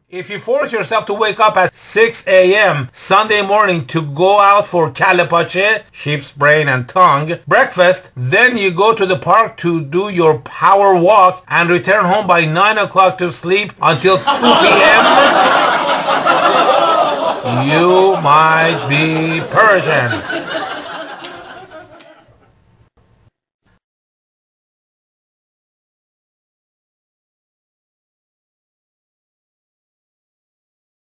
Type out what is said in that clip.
If you force yourself to wake up at 6 a.m. Sunday morning to go out for kalapache, sheep's brain and tongue, breakfast, then you go to the park to do your power walk and return home by 9 o'clock to sleep until 2 p.m., you might be Persian.